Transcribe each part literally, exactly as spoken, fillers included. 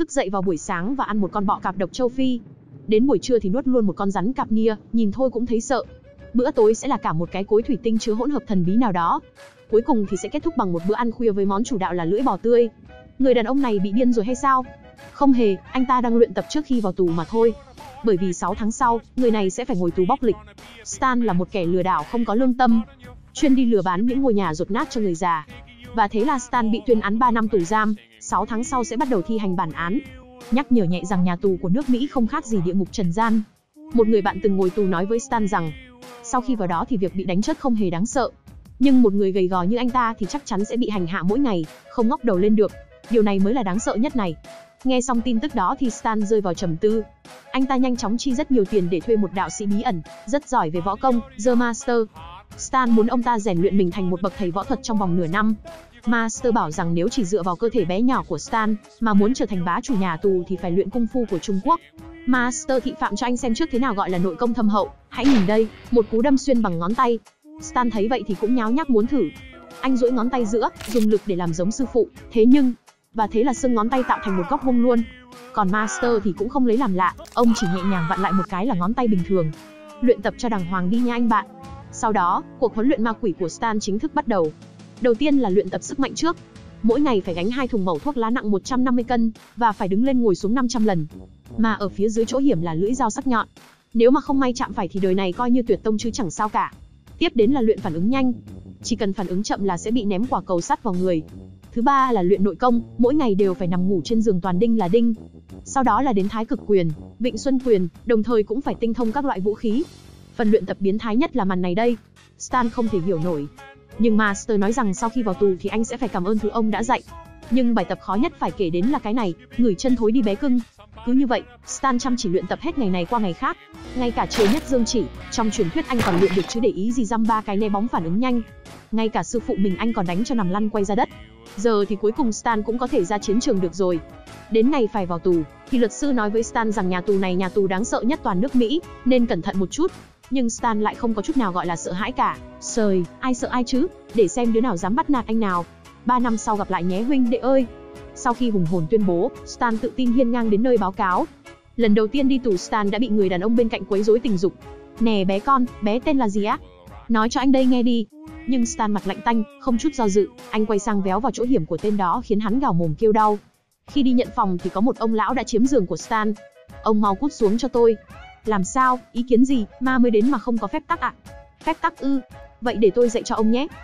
Thức dậy vào buổi sáng và ăn một con bọ cạp độc châu Phi. Đến buổi trưa thì nuốt luôn một con rắn cạp nia, nhìn thôi cũng thấy sợ. Bữa tối sẽ là cả một cái cối thủy tinh chứa hỗn hợp thần bí nào đó. Cuối cùng thì sẽ kết thúc bằng một bữa ăn khuya với món chủ đạo là lưỡi bò tươi. Người đàn ông này bị điên rồi hay sao? Không hề, anh ta đang luyện tập trước khi vào tù mà thôi. Bởi vì sáu tháng sau, người này sẽ phải ngồi tù bóc lịch. Stan là một kẻ lừa đảo không có lương tâm, chuyên đi lừa bán những ngôi nhà dột nát cho người già. Và thế là Stan bị tuyên án ba năm tù giam, sáu tháng sau sẽ bắt đầu thi hành bản án. Nhắc nhở nhẹ rằng nhà tù của nước Mỹ không khác gì địa ngục trần gian. Một người bạn từng ngồi tù nói với Stan rằng, sau khi vào đó thì việc bị đánh chết không hề đáng sợ. Nhưng một người gầy gò như anh ta thì chắc chắn sẽ bị hành hạ mỗi ngày, không ngóc đầu lên được. Điều này mới là đáng sợ nhất này. Nghe xong tin tức đó thì Stan rơi vào trầm tư. Anh ta nhanh chóng chi rất nhiều tiền để thuê một đạo sĩ bí ẩn, rất giỏi về võ công, The Master. Stan muốn ông ta rèn luyện mình thành một bậc thầy võ thuật trong vòng nửa năm. Master bảo rằng nếu chỉ dựa vào cơ thể bé nhỏ của Stan mà muốn trở thành bá chủ nhà tù thì phải luyện cung phu của Trung Quốc. Master thị phạm cho anh xem trước thế nào gọi là nội công thâm hậu. Hãy nhìn đây, một cú đâm xuyên bằng ngón tay. Stan thấy vậy thì cũng nháo nhác muốn thử. Anh duỗi ngón tay giữa, dùng lực để làm giống sư phụ. Thế nhưng, và thế là xương ngón tay tạo thành một góc vuông luôn. Còn Master thì cũng không lấy làm lạ, ông chỉ nhẹ nhàng vặn lại một cái là ngón tay bình thường. Luyện tập cho đàng hoàng đi nha anh bạn. Sau đó, cuộc huấn luyện ma quỷ của Stan chính thức bắt đầu. Đầu tiên là luyện tập sức mạnh trước. Mỗi ngày phải gánh hai thùng mẩu thuốc lá nặng một trăm năm mươi cân và phải đứng lên ngồi xuống năm trăm lần. Mà ở phía dưới chỗ hiểm là lưỡi dao sắc nhọn. Nếu mà không may chạm phải thì đời này coi như tuyệt tông chứ chẳng sao cả. Tiếp đến là luyện phản ứng nhanh. Chỉ cần phản ứng chậm là sẽ bị ném quả cầu sắt vào người. Thứ ba là luyện nội công, mỗi ngày đều phải nằm ngủ trên giường toàn đinh là đinh. Sau đó là đến thái cực quyền, vịnh xuân quyền, đồng thời cũng phải tinh thông các loại vũ khí. Phần luyện tập biến thái nhất là màn này đây. Stan không thể hiểu nổi. Nhưng Master nói rằng sau khi vào tù thì anh sẽ phải cảm ơn thứ ông đã dạy. Nhưng bài tập khó nhất phải kể đến là cái này, ngửi chân thối đi bé cưng. Cứ như vậy, Stan chăm chỉ luyện tập hết ngày này qua ngày khác. Ngay cả trời nhất dương chỉ, trong truyền thuyết anh còn luyện được chứ để ý gì dăm ba cái né bóng phản ứng nhanh. Ngay cả sư phụ mình anh còn đánh cho nằm lăn quay ra đất. Giờ thì cuối cùng Stan cũng có thể ra chiến trường được rồi. Đến ngày phải vào tù, thì luật sư nói với Stan rằng nhà tù này nhà tù đáng sợ nhất toàn nước Mỹ, nên cẩn thận một chút. Nhưng Stan lại không có chút nào gọi là sợ hãi cả. Sời, ai sợ ai chứ, để xem đứa nào dám bắt nạt anh nào. Ba năm sau gặp lại nhé huynh đệ ơi. Sau khi hùng hồn tuyên bố, Stan tự tin hiên ngang đến nơi báo cáo. Lần đầu tiên đi tù Stan đã bị người đàn ông bên cạnh quấy rối tình dục. Nè bé con, bé tên là gì á? Nói cho anh đây nghe đi. Nhưng Stan mặt lạnh tanh, không chút do dự, anh quay sang véo vào chỗ hiểm của tên đó khiến hắn gào mồm kêu đau. Khi đi nhận phòng thì có một ông lão đã chiếm giường của Stan. Ông mau cút xuống cho tôi. Làm sao, ý kiến gì, ma mới đến mà không có phép tắc ạ? À? Phép tắc ư? Vậy để tôi dạy cho ông nhé.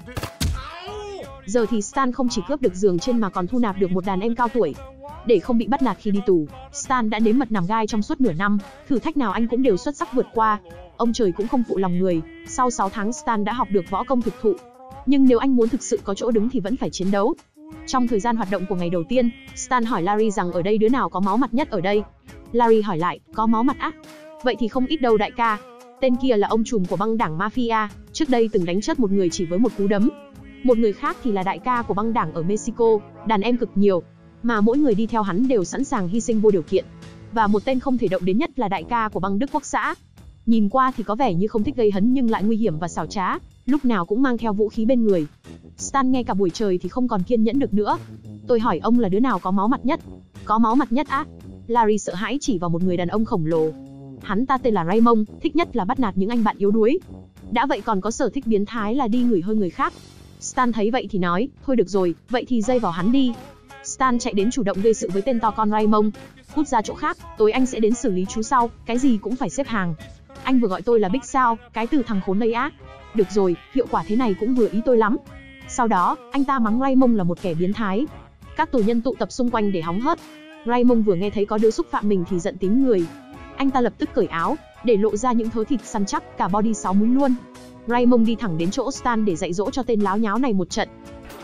Giờ thì Stan không chỉ cướp được giường trên mà còn thu nạp được một đàn em cao tuổi. Để không bị bắt nạt khi đi tù, Stan đã nếm mật nằm gai trong suốt nửa năm, thử thách nào anh cũng đều xuất sắc vượt qua. Ông trời cũng không phụ lòng người, sau sáu tháng Stan đã học được võ công thực thụ. Nhưng nếu anh muốn thực sự có chỗ đứng thì vẫn phải chiến đấu. Trong thời gian hoạt động của ngày đầu tiên, Stan hỏi Larry rằng ở đây đứa nào có máu mặt nhất ở đây. Larry hỏi lại, có máu mặt á? Vậy thì không ít đâu đại ca. Tên kia là ông trùm của băng đảng Mafia, trước đây từng đánh chết một người chỉ với một cú đấm. Một người khác thì là đại ca của băng đảng ở Mexico, đàn em cực nhiều, mà mỗi người đi theo hắn đều sẵn sàng hy sinh vô điều kiện. Và một tên không thể động đến nhất là đại ca của băng Đức Quốc xã. Nhìn qua thì có vẻ như không thích gây hấn nhưng lại nguy hiểm và xảo trá, lúc nào cũng mang theo vũ khí bên người. Stan nghe cả buổi trời thì không còn kiên nhẫn được nữa. Tôi hỏi ông là đứa nào có máu mặt nhất? Có máu mặt nhất á? Larry sợ hãi chỉ vào một người đàn ông khổng lồ. Hắn ta tên là Raymond, thích nhất là bắt nạt những anh bạn yếu đuối. Đã vậy còn có sở thích biến thái là đi ngửi hơi người khác. Stan thấy vậy thì nói, thôi được rồi, vậy thì dây vào hắn đi. Stan chạy đến chủ động gây sự với tên to con Raymond. Cút ra chỗ khác, tối anh sẽ đến xử lý chú sau, cái gì cũng phải xếp hàng. Anh vừa gọi tôi là Big sao, cái từ thằng khốn đây á. Được rồi, hiệu quả thế này cũng vừa ý tôi lắm. Sau đó, anh ta mắng Raymond là một kẻ biến thái. Các tù nhân tụ tập xung quanh để hóng hớt. Raymond vừa nghe thấy có đứa xúc phạm mình thì giận tím người. Anh ta lập tức cởi áo, để lộ ra những thớ thịt săn chắc, cả body sáu múi luôn. Raymond đi thẳng đến chỗ Stan để dạy dỗ cho tên láo nháo này một trận.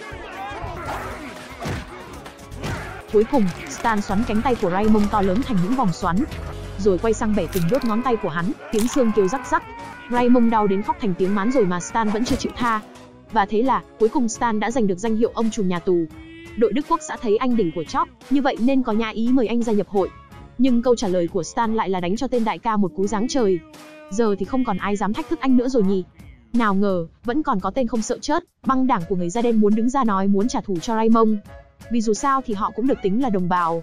Cuối cùng, Stan xoắn cánh tay của Raymond to lớn thành những vòng xoắn, rồi quay sang bẻ từng đốt ngón tay của hắn, tiếng xương kêu rắc rắc. Raymond đau đến khóc thành tiếng mán rồi mà Stan vẫn chưa chịu tha. Và thế là, cuối cùng Stan đã giành được danh hiệu ông trùm nhà tù. Đội Đức Quốc xã thấy anh đỉnh của chóp, như vậy nên có nhã ý mời anh gia nhập hội. Nhưng câu trả lời của Stan lại là đánh cho tên đại ca một cú giáng trời. Giờ thì không còn ai dám thách thức anh nữa rồi nhỉ. Nào ngờ, vẫn còn có tên không sợ chớt, băng đảng của người da đen muốn đứng ra nói muốn trả thù cho Raymond. Vì dù sao thì họ cũng được tính là đồng bào.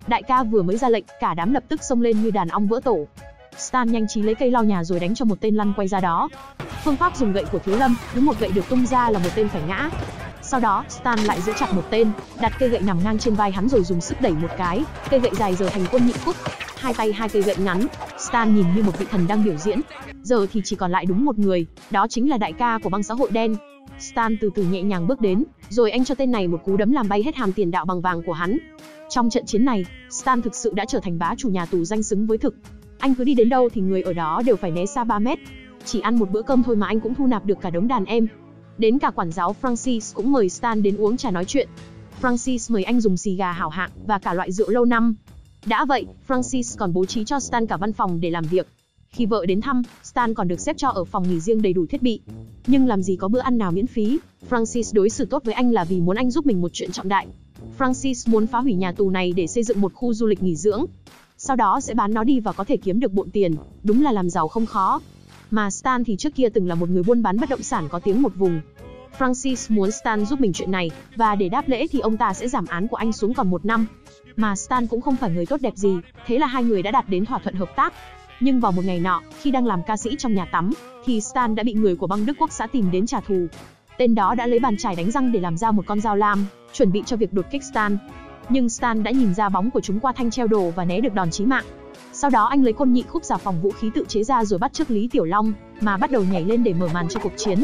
Đại ca vừa mới ra lệnh, cả đám lập tức xông lên như đàn ong vỡ tổ. Stan nhanh trí lấy cây lau nhà rồi đánh cho một tên lăn quay ra đó. Phương pháp dùng gậy của Thiếu Lâm, cứ một gậy được tung ra là một tên phải ngã. Sau đó, Stan lại giữ chặt một tên, đặt cây gậy nằm ngang trên vai hắn rồi dùng sức đẩy một cái, cây gậy dài giờ thành quân nhị khúc. Hai tay hai cây gậy ngắn, Stan nhìn như một vị thần đang biểu diễn. Giờ thì chỉ còn lại đúng một người, đó chính là đại ca của băng xã hội đen. Stan từ từ nhẹ nhàng bước đến, rồi anh cho tên này một cú đấm làm bay hết hàm tiền đạo bằng vàng của hắn. Trong trận chiến này, Stan thực sự đã trở thành bá chủ nhà tù danh xứng với thực. Anh cứ đi đến đâu thì người ở đó đều phải né xa ba mét. Chỉ ăn một bữa cơm thôi mà anh cũng thu nạp được cả đống đàn em. Đến cả quản giáo Francis cũng mời Stan đến uống trà nói chuyện. Francis mời anh dùng xì gà hảo hạng và cả loại rượu lâu năm. Đã vậy, Francis còn bố trí cho Stan cả văn phòng để làm việc. Khi vợ đến thăm, Stan còn được xếp cho ở phòng nghỉ riêng đầy đủ thiết bị. Nhưng làm gì có bữa ăn nào miễn phí, Francis đối xử tốt với anh là vì muốn anh giúp mình một chuyện trọng đại. Francis muốn phá hủy nhà tù này để xây dựng một khu du lịch nghỉ dưỡng. Sau đó sẽ bán nó đi và có thể kiếm được bộn tiền, đúng là làm giàu không khó. Mà Stan thì trước kia từng là một người buôn bán bất động sản có tiếng một vùng. Francis muốn Stan giúp mình chuyện này, và để đáp lễ thì ông ta sẽ giảm án của anh xuống còn một năm. Mà Stan cũng không phải người tốt đẹp gì, thế là hai người đã đạt đến thỏa thuận hợp tác. Nhưng vào một ngày nọ, khi đang làm ca sĩ trong nhà tắm, thì Stan đã bị người của băng Đức Quốc xã tìm đến trả thù. Tên đó đã lấy bàn chải đánh răng để làm ra một con dao lam, chuẩn bị cho việc đột kích Stan. Nhưng Stan đã nhìn ra bóng của chúng qua thanh treo đồ và né được đòn chí mạng. Sau đó anh lấy côn nhị khúc giả phòng vũ khí tự chế ra rồi bắt chước Lý Tiểu Long, mà bắt đầu nhảy lên để mở màn cho cuộc chiến.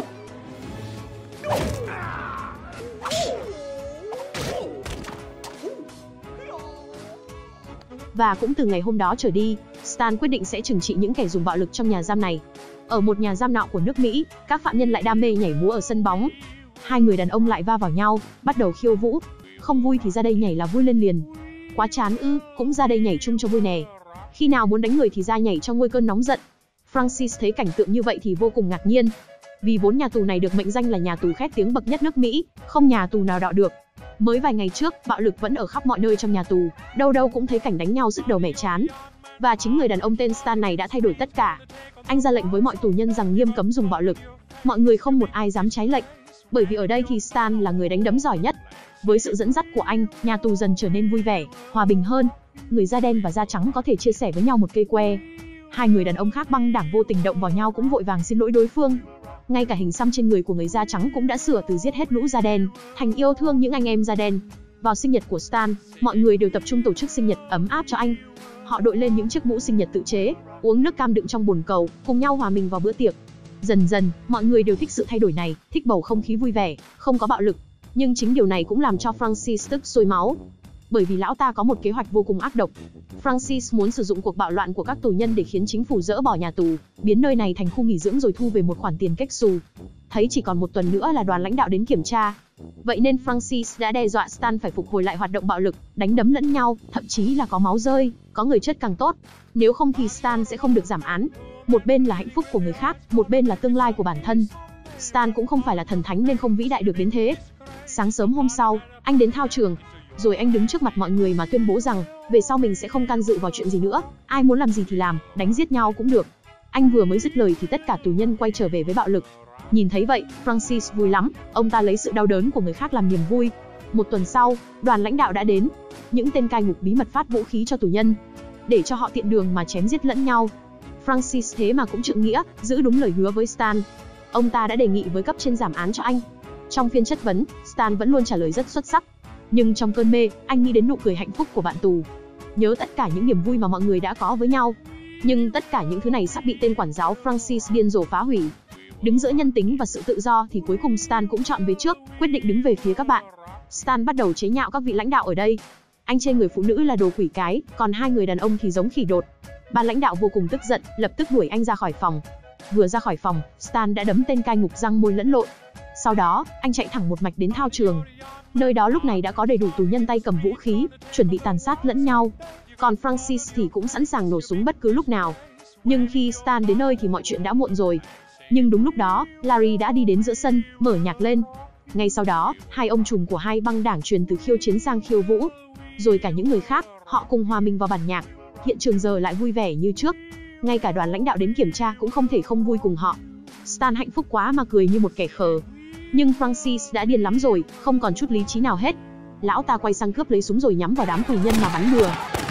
Và cũng từ ngày hôm đó trở đi, Stan quyết định sẽ trừng trị những kẻ dùng bạo lực trong nhà giam này. Ở một nhà giam nọ của nước Mỹ, các phạm nhân lại đam mê nhảy múa ở sân bóng. Hai người đàn ông lại va vào nhau, bắt đầu khiêu vũ. Không vui thì ra đây nhảy là vui lên liền. Quá chán ư, cũng ra đây nhảy chung cho vui nè. Khi nào muốn đánh người thì ra nhảy cho nguôi cơn nóng giận. Francis thấy cảnh tượng như vậy thì vô cùng ngạc nhiên. Vì vốn nhà tù này được mệnh danh là nhà tù khét tiếng bậc nhất nước Mỹ, không nhà tù nào đọ được. Mới vài ngày trước, bạo lực vẫn ở khắp mọi nơi trong nhà tù, đâu đâu cũng thấy cảnh đánh nhau sứt đầu mẻ chán. Và chính người đàn ông tên Stan này đã thay đổi tất cả. Anh ra lệnh với mọi tù nhân rằng nghiêm cấm dùng bạo lực. Mọi người không một ai dám trái lệnh, bởi vì ở đây thì Stan là người đánh đấm giỏi nhất. Với sự dẫn dắt của anh, nhà tù dần trở nên vui vẻ, hòa bình hơn. Người da đen và da trắng có thể chia sẻ với nhau một cây que. Hai người đàn ông khác băng đảng vô tình động vào nhau cũng vội vàng xin lỗi đối phương. Ngay cả hình xăm trên người của người da trắng cũng đã sửa từ giết hết lũ da đen, thành yêu thương những anh em da đen. Vào sinh nhật của Stan, mọi người đều tập trung tổ chức sinh nhật ấm áp cho anh. Họ đội lên những chiếc mũ sinh nhật tự chế, uống nước cam đựng trong bồn cầu, cùng nhau hòa mình vào bữa tiệc. Dần dần, mọi người đều thích sự thay đổi này, thích bầu không khí vui vẻ, không có bạo lực. Nhưng chính điều này cũng làm cho Francis tức sôi máu. Bởi vì lão ta có một kế hoạch vô cùng ác độc. Francis muốn sử dụng cuộc bạo loạn của các tù nhân để khiến chính phủ dỡ bỏ nhà tù, biến nơi này thành khu nghỉ dưỡng rồi thu về một khoản tiền kếch xù. Thấy chỉ còn một tuần nữa là đoàn lãnh đạo đến kiểm tra. Vậy nên Francis đã đe dọa Stan phải phục hồi lại hoạt động bạo lực, đánh đấm lẫn nhau, thậm chí là có máu rơi, có người chết càng tốt. Nếu không thì Stan sẽ không được giảm án. Một bên là hạnh phúc của người khác, một bên là tương lai của bản thân. Stan cũng không phải là thần thánh nên không vĩ đại được đến thế. Sáng sớm hôm sau, anh đến thao trường. Rồi anh đứng trước mặt mọi người mà tuyên bố rằng, về sau mình sẽ không can dự vào chuyện gì nữa, ai muốn làm gì thì làm, đánh giết nhau cũng được. Anh vừa mới dứt lời thì tất cả tù nhân quay trở về với bạo lực. Nhìn thấy vậy, Francis vui lắm, ông ta lấy sự đau đớn của người khác làm niềm vui. Một tuần sau, đoàn lãnh đạo đã đến. Những tên cai ngục bí mật phát vũ khí cho tù nhân, để cho họ tiện đường mà chém giết lẫn nhau. Francis thế mà cũng trượng nghĩa, giữ đúng lời hứa với Stan. Ông ta đã đề nghị với cấp trên giảm án cho anh. Trong phiên chất vấn, Stan vẫn luôn trả lời rất xuất sắc. Nhưng trong cơn mê, anh nghĩ đến nụ cười hạnh phúc của bạn tù. Nhớ tất cả những niềm vui mà mọi người đã có với nhau. Nhưng tất cả những thứ này sắp bị tên quản giáo Francis điên rồ phá hủy. Đứng giữa nhân tính và sự tự do thì cuối cùng Stan cũng chọn về trước, quyết định đứng về phía các bạn. Stan bắt đầu chế nhạo các vị lãnh đạo ở đây. Anh chê người phụ nữ là đồ quỷ cái, còn hai người đàn ông thì giống khỉ đột. Ban lãnh đạo vô cùng tức giận, lập tức đuổi anh ra khỏi phòng. Vừa ra khỏi phòng, Stan đã đấm tên cai ngục răng môi lẫn lộn. Sau đó, anh chạy thẳng một mạch đến thao trường. Nơi đó lúc này đã có đầy đủ tù nhân tay cầm vũ khí, chuẩn bị tàn sát lẫn nhau. Còn Francis thì cũng sẵn sàng nổ súng bất cứ lúc nào. Nhưng khi Stan đến nơi thì mọi chuyện đã muộn rồi. Nhưng đúng lúc đó, Larry đã đi đến giữa sân, mở nhạc lên. Ngay sau đó, hai ông trùm của hai băng đảng truyền từ khiêu chiến sang khiêu vũ. Rồi cả những người khác, họ cùng hòa mình vào bản nhạc. Hiện trường giờ lại vui vẻ như trước. Ngay cả đoàn lãnh đạo đến kiểm tra cũng không thể không vui cùng họ. Stan hạnh phúc quá mà cười như một kẻ khờ. Nhưng Francis đã điên lắm rồi, không còn chút lý trí nào hết. Lão ta quay sang cướp lấy súng rồi nhắm vào đám tù nhân mà bắn bừa.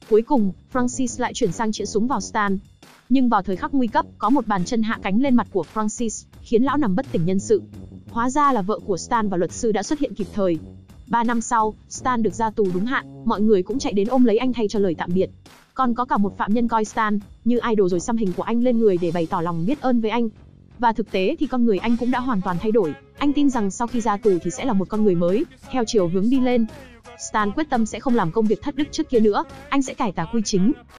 Cuối cùng, Francis lại chuyển sang chĩa súng vào Stan. Nhưng vào thời khắc nguy cấp, có một bàn chân hạ cánh lên mặt của Francis, khiến lão nằm bất tỉnh nhân sự. Hóa ra là vợ của Stan và luật sư đã xuất hiện kịp thời. Ba năm sau, Stan được ra tù đúng hạn, mọi người cũng chạy đến ôm lấy anh thay cho lời tạm biệt. Còn có cả một phạm nhân coi Stan như idol rồi xăm hình của anh lên người để bày tỏ lòng biết ơn với anh. Và thực tế thì con người anh cũng đã hoàn toàn thay đổi. Anh tin rằng sau khi ra tù thì sẽ là một con người mới, theo chiều hướng đi lên. Stan quyết tâm sẽ không làm công việc thất đức trước kia nữa, anh sẽ cải tà quy chính.